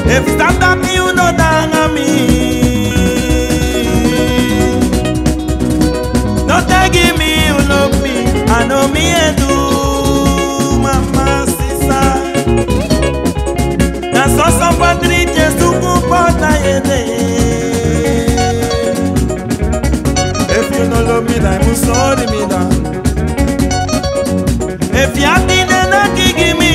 If you stop talking, you know that I'm me. Don't give me, you love me. I know me and do, mama, sister. That's all somebody just to go for if you don't love me, then I'm sorry, me down. If you have been not give me,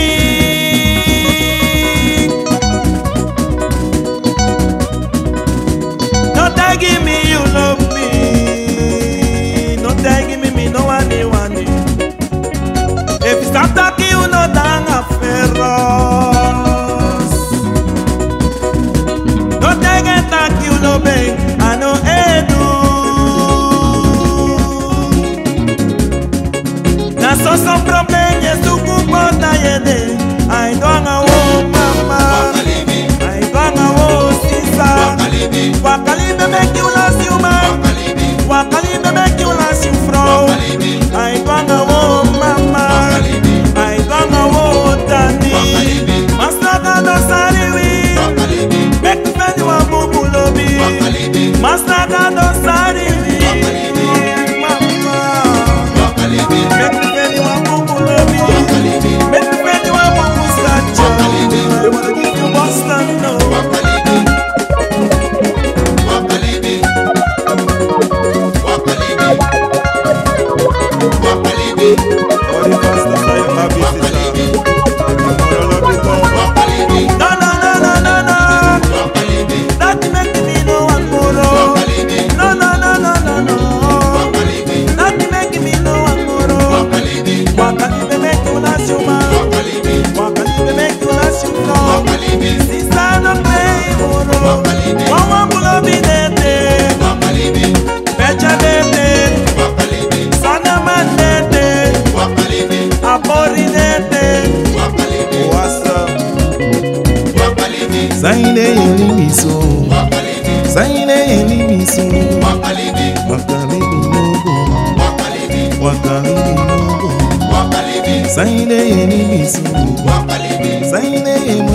don't give me, you love me. Don't give me, no one, you want it. If you stop talking, you know that I'm feroz. Don't take it, talk, you know, babe. I know Edu. So some problem yes to cook but I don't know mama I don't know sister Wakalibe make you last you man Wakalibe make you last you from I don't know mama I don't know daddy Master Gado Sariwi make me feel you a bubu lobby Master Gado Sariwi Zaine yeni so, Zaine yeni so, Wakalibi nogo, Wakalibi nogo, Zaine yeni so, Zaine yeni